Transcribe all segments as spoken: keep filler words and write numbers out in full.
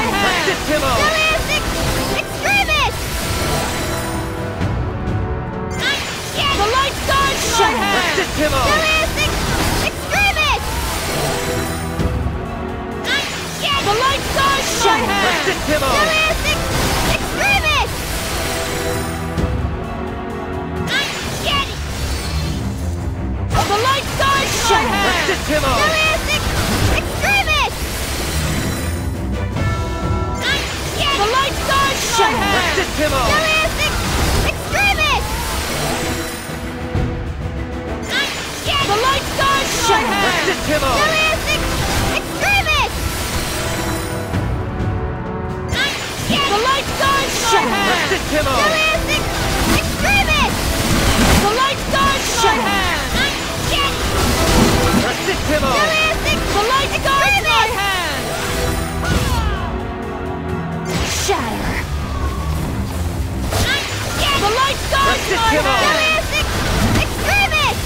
hand! Timo! Julius Ex Extremis! The light guides my hand! Timo! Julius Ex Extremis! The light guides my hand! Timo! Julius Ex Extremis! The light guides my hand! Timo! Julius Ex Extremis! The light guides my hand! Timo! Julius Ex Extremis! The light guides my hand! Timo! Julius Ex Extremis! The light guides my hand! Timo! Julius Ex Extremis! The light guides my hand! Timo! Julius Ex The light guides my Extremis! hand! Shatter! The light guides my Timo! hand! Julius Ex Extremis!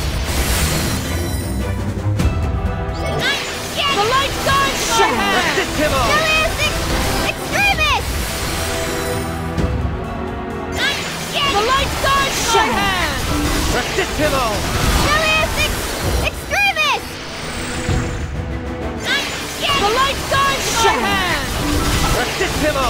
The light guides my hand! Timo! Julius Ex Extremis! The light guides my hand! Timo! Julius Ex Extremis! The light guides my hand! Timo!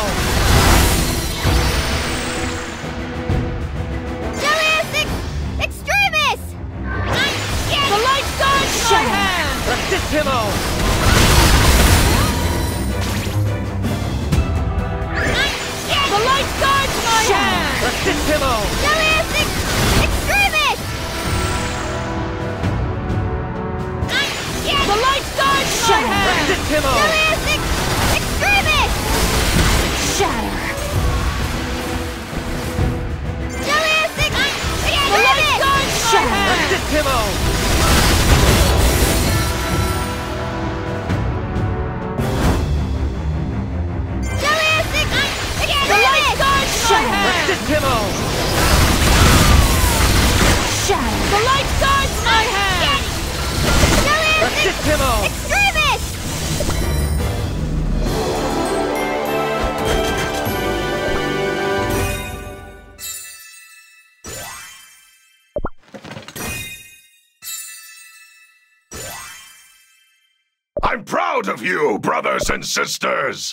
Julius Ex Extremis! The light guides my hand! Timo! The light guides my hand! Timo! Julius Ex Extremis! The light guides my hand! Timo! Julius Ex Extremis! Shatter! Julius Ex The light guides my hand! Timo! Julius Ex The light guides my hand! Timo! Shatter! The light guides my hand! Julius Ex Timo! Extremis! I'm proud of you, brothers and sisters!